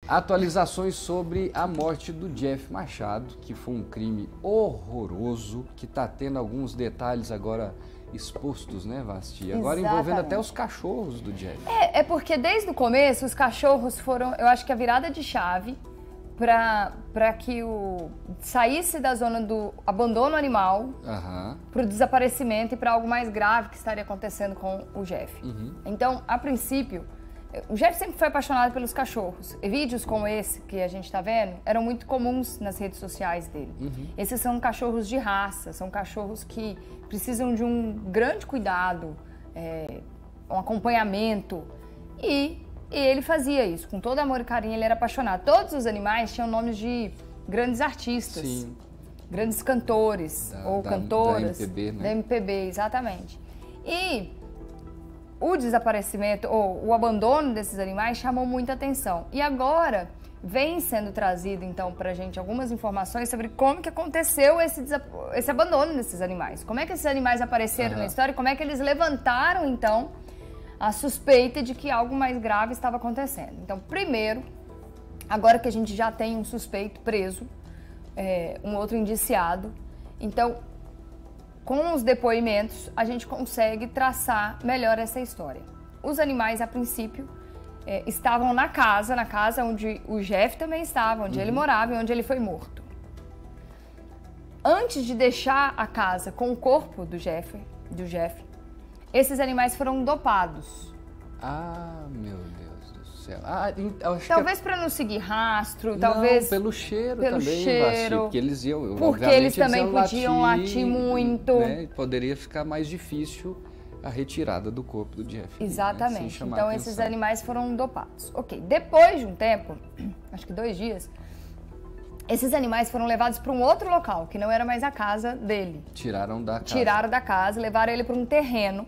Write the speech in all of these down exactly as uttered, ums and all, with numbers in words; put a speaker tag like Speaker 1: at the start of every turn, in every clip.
Speaker 1: Atualizações sobre a morte do Jeff Machado, que foi um crime horroroso, que está tendo alguns detalhes agora expostos, né, Vasti? Agora
Speaker 2: Exatamente.
Speaker 1: Envolvendo até os cachorros do Jeff.
Speaker 2: É, é porque desde o começo os cachorros foram, eu acho que a virada de chave para que o saísse da zona do abandono animal
Speaker 1: uhum.
Speaker 2: para o desaparecimento e para algo mais grave que estaria acontecendo com o Jeff.
Speaker 1: Uhum.
Speaker 2: Então, a princípio, o Jeff sempre foi apaixonado pelos cachorros. E vídeos como esse que a gente está vendo eram muito comuns nas redes sociais dele.
Speaker 1: Uhum.
Speaker 2: Esses são cachorros de raça, são cachorros que precisam de um grande cuidado, é, um acompanhamento. E, e ele fazia isso, com todo amor e carinho, ele era apaixonado. Todos os animais tinham nomes de grandes artistas,
Speaker 1: Sim.
Speaker 2: grandes cantores
Speaker 1: da,
Speaker 2: ou
Speaker 1: da,
Speaker 2: cantoras.
Speaker 1: Da M P B, né?
Speaker 2: Da M P B, exatamente. E o desaparecimento ou o abandono desses animais chamou muita atenção. E agora vem sendo trazido, então, pra gente algumas informações sobre como que aconteceu esse, esse abandono desses animais. Como é que esses animais apareceram uhum. na história e como é que eles levantaram, então, a suspeita de que algo mais grave estava acontecendo. Então, primeiro, agora que a gente já tem um suspeito preso, é, um outro indiciado, então, com os depoimentos, a gente consegue traçar melhor essa história. Os animais, a princípio, é, estavam na casa, na casa onde o Jeff também estava, onde uhum. ele morava e onde ele foi morto. Antes de deixar a casa com o corpo do Jeff, do Jeff, esses animais foram dopados.
Speaker 1: Ah, meu Deus do céu. Ah, acho
Speaker 2: talvez
Speaker 1: que...
Speaker 2: para não seguir rastro,
Speaker 1: não,
Speaker 2: talvez...
Speaker 1: pelo cheiro
Speaker 2: pelo
Speaker 1: também,
Speaker 2: cheiro,
Speaker 1: Vasti, porque eles iam...
Speaker 2: Porque eles também
Speaker 1: eles
Speaker 2: podiam latir, latir muito.
Speaker 1: Né? Poderia ficar mais difícil a retirada do corpo do Jeff.
Speaker 2: Exatamente.
Speaker 1: Né?
Speaker 2: Então, esses animais foram dopados. Ok, depois de um tempo, acho que dois dias, esses animais foram levados para um outro local, que não era mais a casa dele.
Speaker 1: Tiraram da casa.
Speaker 2: Tiraram da casa, levaram ele para um terreno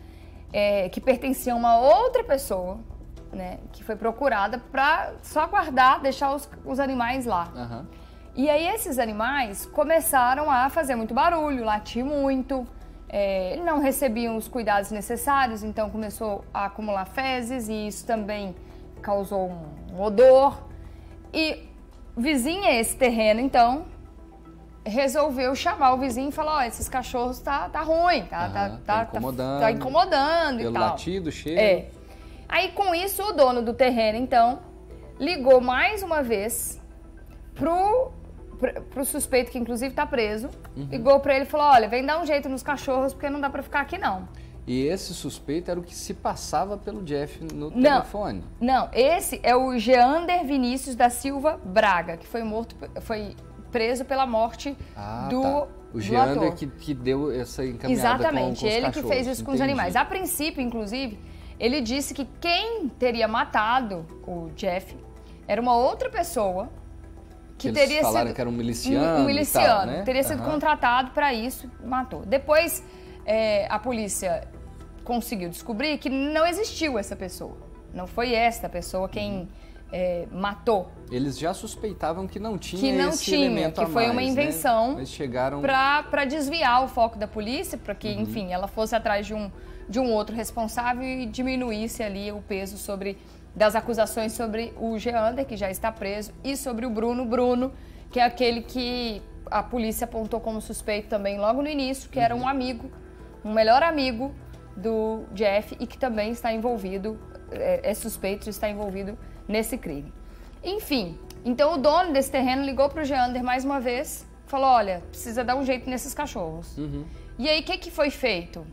Speaker 2: é, que pertencia a uma outra pessoa, né, que foi procurada para só guardar, deixar os, os animais lá.
Speaker 1: Uhum.
Speaker 2: E aí esses animais começaram a fazer muito barulho, latir muito, é, não recebiam os cuidados necessários, então começou a acumular fezes e isso também causou um, um odor. E vizinha esse terreno, então, resolveu chamar o vizinho e falar, ó, oh, esses cachorros tá, tá ruim, tá,
Speaker 1: uhum,
Speaker 2: tá,
Speaker 1: tá,
Speaker 2: tá
Speaker 1: incomodando,
Speaker 2: tá incomodando
Speaker 1: pelo
Speaker 2: e tal.
Speaker 1: latido, cheiro.
Speaker 2: É. Aí, com isso, o dono do terreno, então, ligou mais uma vez pro, pro, pro suspeito, que inclusive tá preso, uhum. ligou pra ele e falou, olha, vem dar um jeito nos cachorros, porque não dá pra ficar aqui, não.
Speaker 1: E esse suspeito era o que se passava pelo Jeff no
Speaker 2: não,
Speaker 1: telefone?
Speaker 2: Não, esse é o Geander Vinícius da Silva Braga, que foi morto, foi preso pela morte
Speaker 1: ah,
Speaker 2: do
Speaker 1: tá. O Geander que, que deu essa encaminhada
Speaker 2: Exatamente,
Speaker 1: com, com os
Speaker 2: ele
Speaker 1: cachorros.
Speaker 2: que fez isso com
Speaker 1: Entendi.
Speaker 2: os animais. A princípio, inclusive, ele disse que quem teria matado o Jeff era uma outra pessoa que,
Speaker 1: que
Speaker 2: teria
Speaker 1: eles falaram
Speaker 2: sido
Speaker 1: que era um miliciano,
Speaker 2: um miliciano,
Speaker 1: e tal, né?
Speaker 2: teria sido
Speaker 1: uhum.
Speaker 2: contratado para isso, matou. Depois, é, a polícia conseguiu descobrir que não existiu essa pessoa. Não foi esta pessoa quem é, matou.
Speaker 1: Eles já suspeitavam que não tinha
Speaker 2: que não
Speaker 1: esse
Speaker 2: tinha,
Speaker 1: elemento
Speaker 2: que
Speaker 1: a
Speaker 2: foi
Speaker 1: mais,
Speaker 2: uma invenção,
Speaker 1: né? Eles chegaram
Speaker 2: para desviar o foco da polícia, para que,
Speaker 1: uhum.
Speaker 2: enfim, ela fosse atrás de um, de um outro responsável e diminuísse ali o peso sobre, das acusações sobre o Geander, que já está preso, e sobre o Bruno Bruno, que é aquele que a polícia apontou como suspeito também logo no início, que uhum. era um amigo, um melhor amigo do Jeff e que também está envolvido, é, é suspeito de estar envolvido nesse crime. Enfim, então o dono desse terreno ligou para o Geander mais uma vez, falou, olha, precisa dar um jeito nesses cachorros.
Speaker 1: Uhum.
Speaker 2: E aí, o que, que foi feito?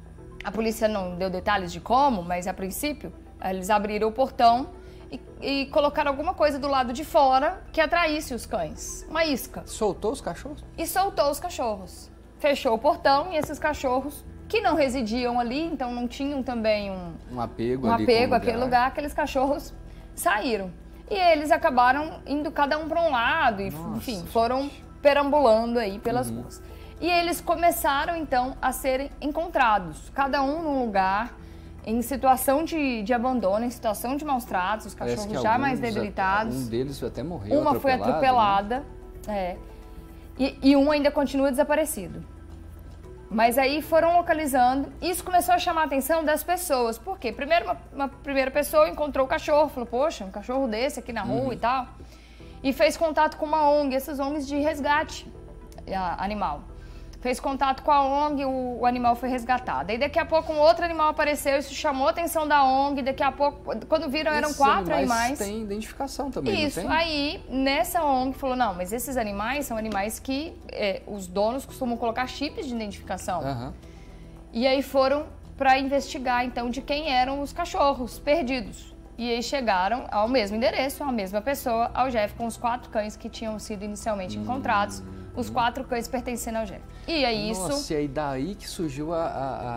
Speaker 2: A polícia não deu detalhes de como, mas a princípio, eles abriram o portão e, e colocaram alguma coisa do lado de fora que atraísse os cães, uma isca.
Speaker 1: Soltou os cachorros?
Speaker 2: E soltou os cachorros. Fechou o portão e esses cachorros, que não residiam ali, então não tinham também um,
Speaker 1: um apego,
Speaker 2: um
Speaker 1: ali
Speaker 2: apego
Speaker 1: com
Speaker 2: àquele lugar. lugar, aqueles cachorros saíram. E eles acabaram indo cada um para um lado, e
Speaker 1: Nossa,
Speaker 2: enfim, foram perambulando aí pelas
Speaker 1: uhum.
Speaker 2: ruas. E eles começaram então a serem encontrados, cada um num lugar, em situação de, de abandono, em situação de maus tratos, os cachorros já mais debilitados.
Speaker 1: Um deles até morreu.
Speaker 2: Uma foi atropelada, né? é, e, e um ainda continua desaparecido. Mas aí foram localizando, isso começou a chamar a atenção das pessoas. Por quê? Primeiro, uma, uma primeira pessoa encontrou o cachorro, falou, poxa, um cachorro desse aqui na rua uhum. e tal. E fez contato com uma O N G, essas O N Gs de resgate animal. Fez contato com a O N G, o, o animal foi resgatado. Aí daqui a pouco um outro animal apareceu, isso chamou a atenção da O N G, daqui a pouco, quando viram, eram
Speaker 1: esses
Speaker 2: quatro
Speaker 1: animais.
Speaker 2: animais.
Speaker 1: Tem identificação também,
Speaker 2: Isso,
Speaker 1: não tem?
Speaker 2: aí nessa O N G falou, não, mas esses animais são animais que é, os donos costumam colocar chips de identificação.
Speaker 1: Uhum.
Speaker 2: E aí foram para investigar, então, de quem eram os cachorros perdidos. E aí chegaram ao mesmo endereço, à mesma pessoa, ao Jeff, com os quatro cães que tinham sido inicialmente hum. encontrados. Os quatro cães pertencendo ao Jeff. E é isso...
Speaker 1: Nossa, e aí daí que surgiu a,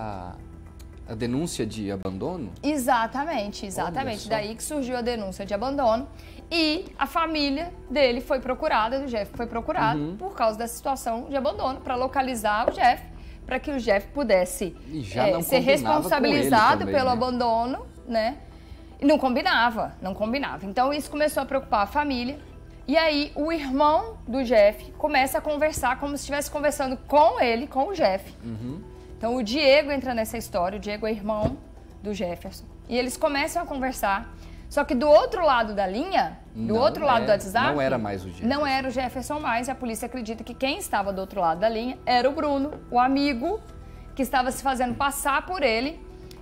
Speaker 1: a, a denúncia de abandono?
Speaker 2: Exatamente, exatamente. Daí que surgiu a denúncia de abandono. E a família dele foi procurada, do Jeff foi procurada, uhum. por causa da situação de abandono, para localizar o Jeff, para que o Jeff pudesse é, ser responsabilizado também, pelo né? abandono, né? E não combinava, não combinava. Então isso começou a preocupar a família. E aí o irmão do Jeff começa a conversar como se estivesse conversando com ele, com o Jeff. Uhum. Então o Diego entra nessa história, o Diego é irmão do Jefferson. E eles começam a conversar, só que do outro lado da linha, do
Speaker 1: não
Speaker 2: outro lado
Speaker 1: é,
Speaker 2: do WhatsApp...
Speaker 1: Não era mais o Jefferson.
Speaker 2: Não era o Jefferson mais, e a polícia acredita que quem estava do outro lado da linha era o Bruno, o amigo que estava se fazendo passar por ele,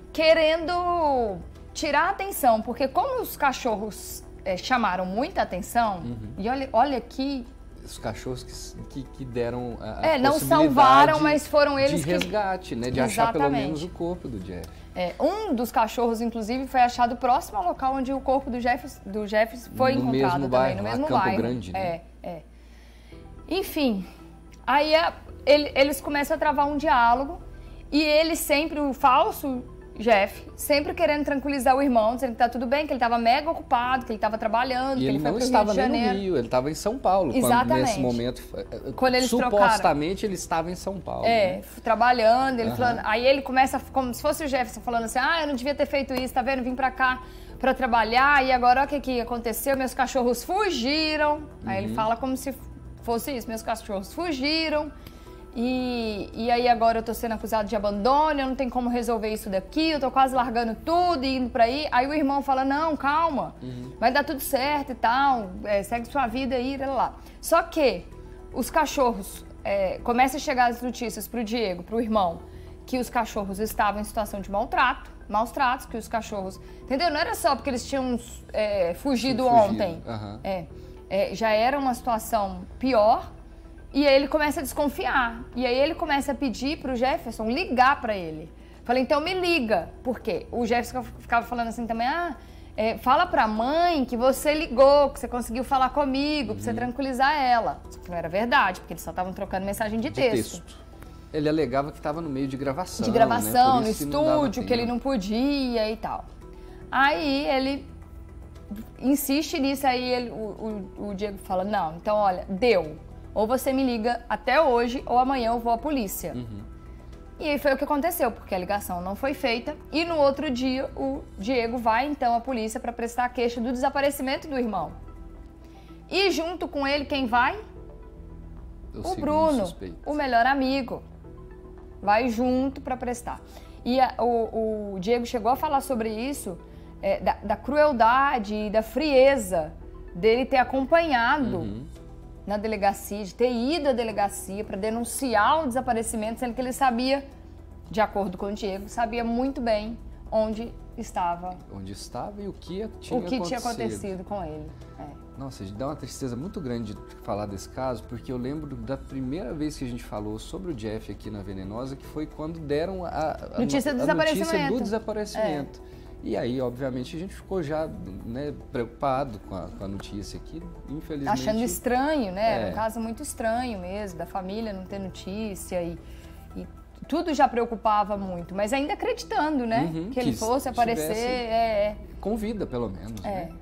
Speaker 2: querendo tirar a atenção, porque como os cachorros... É, chamaram muita atenção, uhum. e olha, olha que...
Speaker 1: Os cachorros que, que, que deram a, a
Speaker 2: É, não salvaram, mas foram eles
Speaker 1: de
Speaker 2: que...
Speaker 1: resgate, né? De
Speaker 2: Exatamente.
Speaker 1: achar pelo menos o corpo do Jeff.
Speaker 2: É, um dos cachorros, inclusive, foi achado próximo ao local onde o corpo do Jeff, do Jeff foi
Speaker 1: no
Speaker 2: encontrado
Speaker 1: mesmo
Speaker 2: também,
Speaker 1: bairro,
Speaker 2: no mesmo
Speaker 1: Campo
Speaker 2: bairro.
Speaker 1: Grande, né?
Speaker 2: É, é. Enfim, aí a, ele, eles começam a travar um diálogo, e ele sempre, o falso... Jeff, sempre querendo tranquilizar o irmão, dizendo que tá tudo bem, que ele estava mega ocupado, que ele estava trabalhando,
Speaker 1: e
Speaker 2: que ele,
Speaker 1: ele
Speaker 2: foi
Speaker 1: não
Speaker 2: pro
Speaker 1: estava
Speaker 2: Rio de
Speaker 1: nem
Speaker 2: Janeiro.
Speaker 1: no Rio, ele estava em São Paulo.
Speaker 2: Exatamente.
Speaker 1: Quando, nesse momento,
Speaker 2: quando eles
Speaker 1: supostamente
Speaker 2: trocaram.
Speaker 1: ele estava em São Paulo.
Speaker 2: É,
Speaker 1: né?
Speaker 2: trabalhando, ele
Speaker 1: uhum.
Speaker 2: falando, aí ele começa, como se fosse o Jefferson falando assim, ah, eu não devia ter feito isso, tá vendo, vim pra cá pra trabalhar, e agora olha o que, que aconteceu, meus cachorros fugiram. Uhum. Aí ele fala como se fosse isso, meus cachorros fugiram. E, e aí agora eu tô sendo acusado de abandono, eu não tenho como resolver isso daqui, eu tô quase largando tudo e indo pra aí. Aí o irmão fala, não, calma, uhum. vai dar tudo certo e tal, é, segue sua vida aí, lá, lá. Só que os cachorros, é, começam a chegar as notícias pro Diego, pro irmão, que os cachorros estavam em situação de maltrato, maus tratos, que os cachorros... Entendeu? Não era só porque eles tinham é, fugido, fugido ontem. Uhum. É, é, já era uma situação pior. E aí ele começa a desconfiar. E aí ele começa a pedir pro Jefferson ligar pra ele. Falei, então me liga. Por quê? O Jefferson ficava falando assim também, ah, é, fala pra mãe que você ligou, que você conseguiu falar comigo, uhum. pra você tranquilizar ela. Isso não era verdade, porque eles só estavam trocando mensagem de, de texto. texto.
Speaker 1: Ele alegava que estava no meio de gravação.
Speaker 2: De gravação,
Speaker 1: né?
Speaker 2: no estúdio, que ele não podia e tal. Aí ele insiste nisso, aí ele, o, o, o Diego fala, não, então olha, deu. Ou você me liga até hoje, ou amanhã eu vou à polícia. Uhum. E aí foi o que aconteceu, porque a ligação não foi feita. E no outro dia, o Diego vai então à polícia para prestar queixa do desaparecimento do irmão. E junto com ele, quem vai? O, o Bruno, suspeito. O melhor amigo. Vai junto para prestar. E a, o, o Diego chegou a falar sobre isso, é, da, da crueldade e da frieza dele ter acompanhado... Uhum. na delegacia, de ter ido à delegacia para denunciar o desaparecimento, sendo que ele sabia, de acordo com o Diego, sabia muito bem onde estava.
Speaker 1: Onde estava e o que tinha
Speaker 2: o que
Speaker 1: acontecido.
Speaker 2: tinha acontecido com ele. É.
Speaker 1: Nossa, dá uma tristeza muito grande de falar desse caso, porque eu lembro da primeira vez que a gente falou sobre o Jeff aqui na Venenosa, que foi quando deram a, a,
Speaker 2: notícia, do
Speaker 1: a notícia do
Speaker 2: desaparecimento.
Speaker 1: desaparecimento. É. E aí, obviamente, a gente ficou já, né, preocupado com a, com a notícia aqui, infelizmente...
Speaker 2: Achando estranho, né?
Speaker 1: É.
Speaker 2: Era um caso muito estranho mesmo, da família não ter notícia e, e tudo já preocupava muito, mas ainda acreditando, né?
Speaker 1: Uhum,
Speaker 2: que ele
Speaker 1: que
Speaker 2: fosse aparecer... É,
Speaker 1: com vida, pelo menos.
Speaker 2: É.
Speaker 1: Né?